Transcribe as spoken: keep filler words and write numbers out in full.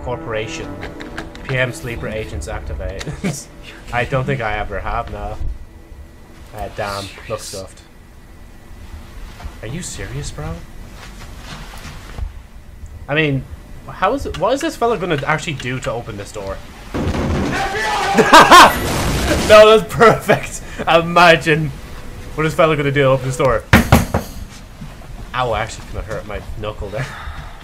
corporation. P M sleeper agents activate. I don't think I ever have now. Uh, damn, look stuffed. Are you serious, bro? I mean, how is it? What is this fella gonna actually do to open this door? No, that's perfect. Imagine what is this fella gonna do to open this door. Ow, I actually kind of hurt my knuckle there.